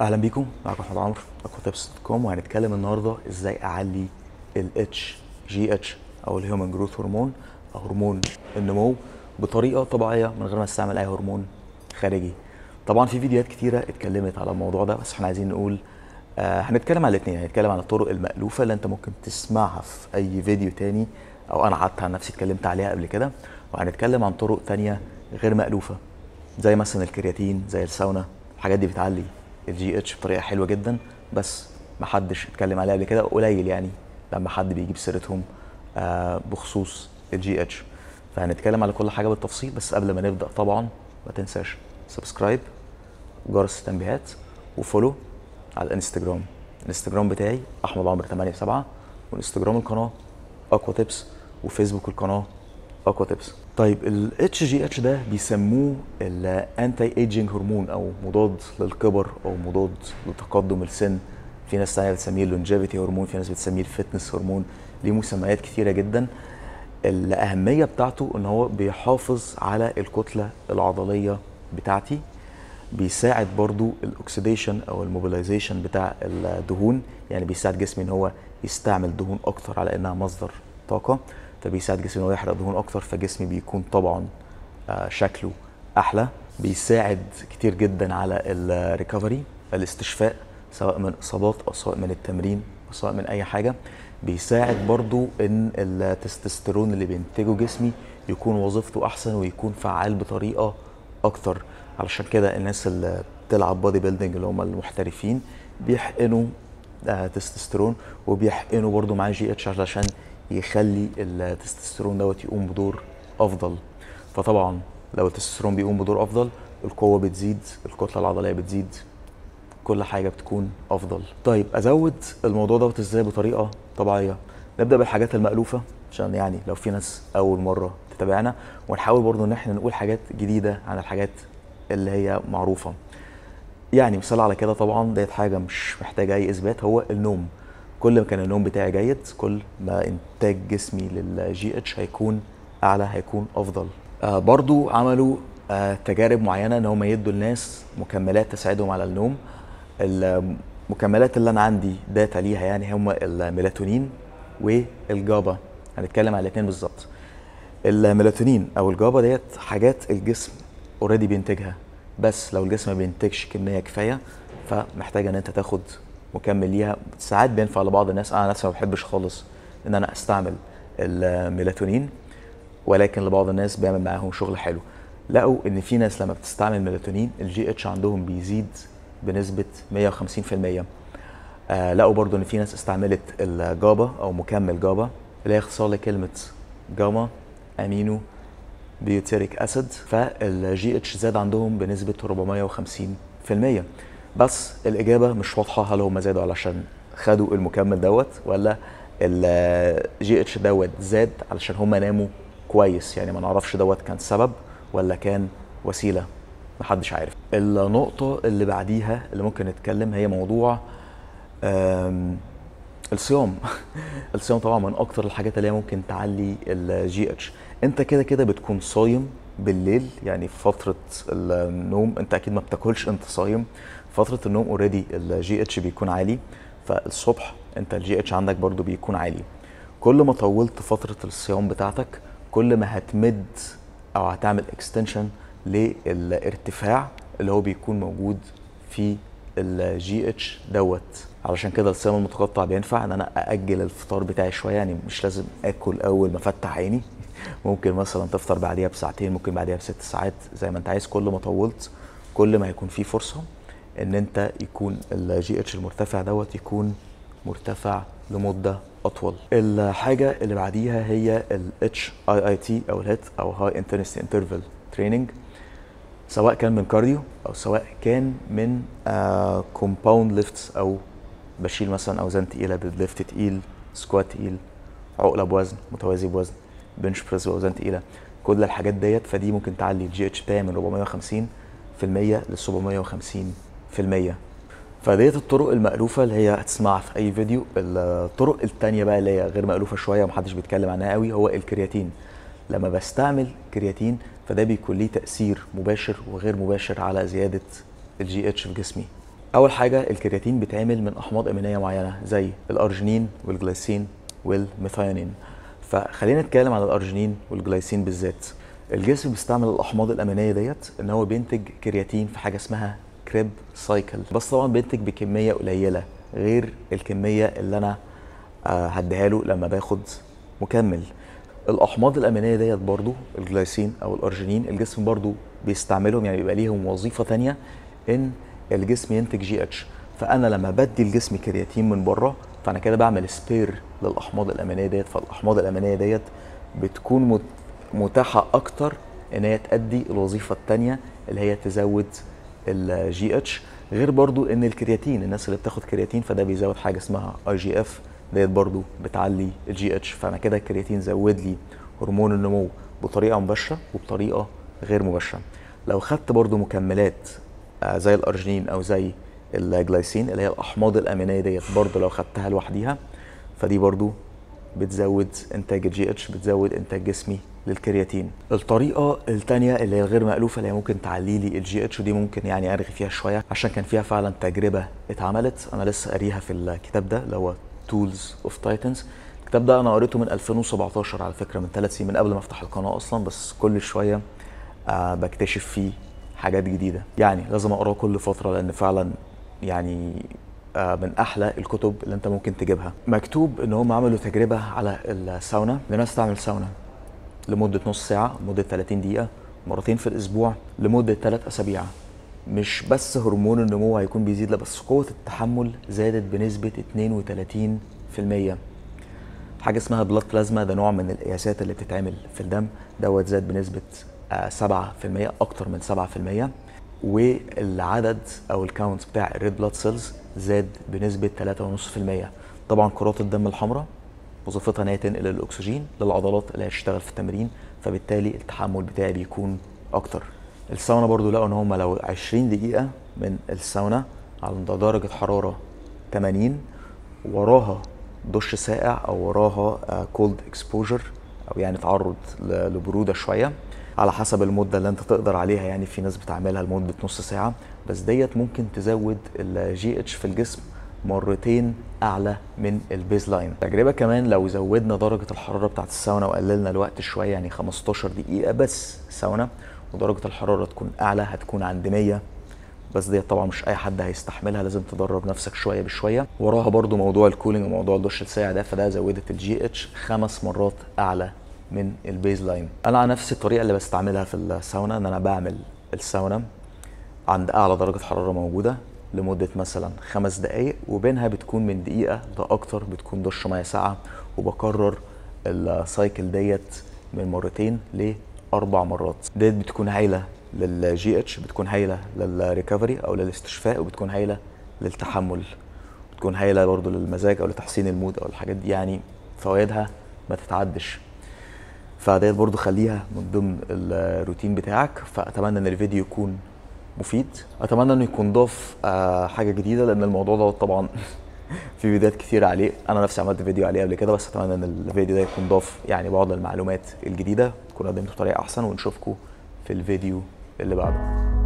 اهلا بيكم، معاكم احمد عمرو aquatips.com، وهنتكلم النهارده ازاي اعلي ال HGH او الهيومن جروث هرمون او هرمون النمو بطريقه طبيعيه من غير ما استعمل اي هرمون خارجي. طبعا في فيديوهات كتيره اتكلمت على الموضوع ده، بس احنا عايزين نقول هنتكلم على الاثنين. هنتكلم على الطرق المألوفه اللي انت ممكن تسمعها في اي فيديو تاني، او انا قعدت عن نفسي اتكلمت عليها قبل كده، وهنتكلم عن طرق تانية غير مألوفه زي مثلا الكرياتين، زي الساونا. الحاجات دي بتعلي الجي اتش بطريقه حلوه جدا، بس محدش اتكلم عليها قبل كده، قليل يعني لما حد بيجيب سيرتهم بخصوص الجي اتش. فهنتكلم على كل حاجه بالتفصيل، بس قبل ما نبدا طبعا ما تنساش سبسكرايب وجرس التنبيهات وفولو على الانستجرام بتاعي احمد عمرو 87، والانستجرام القناه اكوا تيبس، وفيسبوك القناه اكوا تيبس. طيب ال HGH ده بيسموه الانتي ايجينج هرمون، او مضاد للكبر او مضاد لتقدم السن. في ناس تانية بتسميه اللونجيفيتي هرمون، في ناس بتسميه الفتنس هرمون، ليه مسميات كتيرة جدا. الأهمية بتاعته ان هو بيحافظ على الكتلة العضلية بتاعتي، بيساعد برضو الاكسيديشن او الموبيلايزيشن بتاع الدهون، يعني بيساعد جسمي ان هو يستعمل دهون اكتر على انها مصدر طاقة، فبيساعد جسمي ان هو يحرق دهون اكتر، فجسمي بيكون طبعا شكله احلى. بيساعد كتير جدا على الريكفري، الاستشفاء، سواء من اصابات او سواء من التمرين او سواء من اي حاجة. بيساعد برضو ان التستوستيرون اللي بينتجه جسمي يكون وظيفته احسن ويكون فعال بطريقة اكتر. علشان كده الناس اللي بتلعب بودي بيلدينج اللي هم المحترفين بيحقنوا تستوستيرون، وبيحقنوا برضو معاه جي اتش علشان يخلي التستوستيرون دوت يقوم بدور افضل. فطبعا لو التستوستيرون بيقوم بدور افضل، القوه بتزيد، الكتله العضليه بتزيد، كل حاجه بتكون افضل. طيب ازود الموضوع دوت ازاي بطريقه طبيعيه؟ نبدا بالحاجات المألوفه، عشان يعني لو في ناس اول مره تتابعنا، ونحاول برضو ان احنا نقول حاجات جديده عن الحاجات اللي هي معروفه. يعني مثال على كده طبعا ديت حاجه مش محتاجه اي اثبات، هو النوم. كل ما كان النوم بتاعي جيد، كل ما انتاج جسمي للجي اتش هيكون اعلى، هيكون افضل. برضو عملوا تجارب معينه ان هم يدوا الناس مكملات تساعدهم على النوم. المكملات اللي انا عندي داتا ليها يعني هم الميلاتونين والجابا. هنتكلم على الاثنين بالظبط. الميلاتونين او الجابا ديت حاجات الجسم اوريدي بينتجها، بس لو الجسم ما بينتجش كميه كفايه فمحتاج ان انت تاخد مكمل ليها. ساعات بينفع لبعض الناس، انا نفسي ما بحبش خالص ان انا استعمل الميلاتونين، ولكن لبعض الناس بيعمل معاهم شغل حلو. لقوا ان في ناس لما بتستعمل ميلاتونين الجي اتش عندهم بيزيد بنسبه 150%. لقوا برضو ان في ناس استعملت الجابا او مكمل جابا، اللي هي اختصار لكلمه جاما امينو بيوتيريك اسيد، فالجي اتش زاد عندهم بنسبه 450%. بس الاجابه مش واضحه، هل هم زادوا علشان خدوا المكمل دوت، ولا الجي اتش دوت زاد علشان هم ناموا كويس؟ يعني ما نعرفش دوت كان سبب ولا كان وسيله، محدش عارف. النقطه اللي بعديها اللي ممكن نتكلم هي موضوع الصيام. الصيام طبعا من اكتر الحاجات اللي هي ممكن تعلي الجي اتش. انت كده كده بتكون صايم بالليل، يعني في فتره النوم انت اكيد ما بتاكلش، انت صايم. فتره النوم اوريدي الجي اتش بيكون عالي، فالصبح انت الجي اتش عندك برضو بيكون عالي. كل ما طولت فتره الصيام بتاعتك، كل ما هتمد او هتعمل اكستنشن للارتفاع اللي هو بيكون موجود في الجي اتش دوت. علشان كده الصيام المتقطع بينفع ان انا ااجل الفطار بتاعي شويه، يعني مش لازم اكل اول ما افتح عيني. ممكن مثلا تفطر بعديها بساعتين، ممكن بعديها ب6 ساعات، زي ما انت عايز. كل ما طولت كل ما هيكون في فرصه ان انت يكون الجي اتش المرتفع دوت يكون مرتفع لمده اطول. الحاجه اللي بعديها هي ال HIIT او الهيت او هاي انتنسيتي انترفال تريننج، سواء كان من كارديو او سواء كان من كومباوند ليفتس، او بشيل مثلا اوزان تقيله بدليفت تقيل، سكوات تقيل، عقله بوزن، متوازي بوزن، بنش بريس باوزان تقيله. كل الحاجات ديت فدي ممكن تعلي الجي اتش بتاعي من 450% ل 750%. فديت الطرق المألوفة اللي هي هتسمعها في أي فيديو. الطرق التانية بقى اللي هي غير مألوفة شوية ومحدش بيتكلم عنها قوي، هو الكرياتين. لما بستعمل كرياتين فده بيكون ليه تأثير مباشر وغير مباشر على زيادة الجي اتش في جسمي. اول حاجه الكرياتين بيتعمل من احماض امينيه معينه زي الارجينين والجلايسين والميثيونين. فخلينا نتكلم عن الارجينين والجلايسين بالذات. الجسم بيستعمل الاحماض الامينيه ديت ان هو بينتج كرياتين في حاجه اسمها كريب سايكل، بس طبعا بينتج بكميه قليله غير الكميه اللي انا هديها له لما باخد مكمل. الاحماض الامينيه ديت برضو الجلايسين او الارجينين الجسم برضو بيستعملهم، يعني بيبقى ليهم وظيفه تانية ان الجسم ينتج جي اتش. فانا لما بدي الجسم كرياتين من بره فانا كده بعمل سبير للاحماض الامينيه ديت، فالاحماض الامينيه ديت بتكون متاحه اكتر ان هي تأدي الوظيفه الثانيه اللي هي تزود الجي اتش. غير برضو ان الكرياتين، الناس اللي بتاخد كرياتين فده بيزود حاجه اسمها اي جي اف ديت برضو بتعلي الجي اتش. فانا كده الكرياتين زود لي هرمون النمو بطريقه مباشره وبطريقه غير مباشره. لو خدت برضو مكملات زي الارجينين او زي الجلايسين اللي هي الاحماض الامينيه ديت، برضو لو خدتها لوحديها فدي برضو بتزود انتاج الجي اتش، بتزود انتاج جسمي للكرياتين. الطريقه الثانيه اللي هي الغير مألوفه اللي هي ممكن تعلي لي الجي اتش، ودي ممكن يعني ارغي فيها شويه عشان كان فيها فعلا تجربه اتعملت، انا لسه قاريها في الكتاب ده اللي هو تولز اوف تايتنز. الكتاب ده انا قريته من 2017 على فكره، من 3 سنين، من قبل ما افتح القناه اصلا، بس كل شويه بكتشف فيه حاجات جديده، يعني لازم اقراه كل فتره لان فعلا يعني من احلى الكتب اللي انت ممكن تجيبها. مكتوب ان هم عملوا تجربه على الساونا، لناس تعمل ساونا لمده نص ساعه، لمده 30 دقيقه، مرتين في الاسبوع، لمده 3 اسابيع. مش بس هرمون النمو هيكون بيزيد، لا بس قوه التحمل زادت بنسبه 32%. حاجه اسمها بلاد بلازما، ده نوع من القياسات اللي بتتعمل في الدم، دوت زاد بنسبه 7%، اكتر من 7%. والعدد او الكاونت بتاع الريد بلاد سيلز زاد بنسبه 3.5%. طبعا كرات الدم الحمراء وظيفتها ان هي تنقل الاكسجين للعضلات اللي هتشتغل في التمرين، فبالتالي التحمل بتاعي بيكون اكتر. الساونا برضو لقوا ان هم لو 20 دقيقه من الساونا عند درجه حراره 80 وراها دش ساقع او وراها كولد اكسبوجر او يعني تعرض لبروده شويه، على حسب المده اللي انت تقدر عليها، يعني في ناس بتعملها لمده نص ساعه بس، ديت ممكن تزود الجي اتش في الجسم مرتين اعلى من البيز لاين. تجربه كمان لو زودنا درجه الحراره بتاعت الساونا وقللنا الوقت شويه، يعني 15 دقيقه بس ساونا ودرجه الحراره تكون اعلى، هتكون عند 100، بس ديت طبعا مش اي حد هيستحملها، لازم تدرب نفسك شويه بشويه. وراها برضو موضوع الكولينج وموضوع الدش الساقع ده، فده زودت الجي اتش 5 مرات اعلى من البيز لاين. انا على نفس الطريقه اللي بستعملها في الساونا، ان انا بعمل الساونا عند اعلى درجه حراره موجوده لمده مثلا 5 دقائق، وبينها بتكون من دقيقه لاكتر بتكون دش ميه ساقعه، وبكرر السايكل ديت من مرتين ل4 مرات. ديت بتكون هايله للجي اتش، بتكون هايله للريكفري او للاستشفاء، وبتكون هايله للتحمل، بتكون هايله برضو للمزاج او لتحسين المود او الحاجات دي، يعني فوائدها ما تتعدش. فديت برضو خليها من ضمن الروتين بتاعك. فاتمنى ان الفيديو يكون مفيد، اتمنى انه يكون ضاف حاجه جديده، لان الموضوع ده طبعا في فيديوهات كتير عليه، انا نفسي عملت فيديو عليه قبل كده، بس اتمنى ان الفيديو ده يكون ضاف يعني بعض المعلومات الجديده، تكون قدمته بطريقه احسن، ونشوفكم في الفيديو اللي بعده.